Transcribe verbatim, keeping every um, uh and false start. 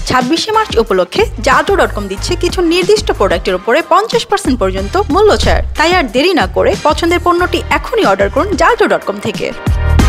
ছাব্বিশে মার্চ উপলক্ষে জাদু ডট কম দিচ্ছে কিছু নির্দিষ্ট প্রোডাক্টের উপরে পঞ্চাশ পার্সেন্ট পর্যন্ত মূল্য ছাড়। তাই আর দেরি না করে পছন্দের পণ্যটি এখনই অর্ডার করুন জাদু ডট কম থেকে।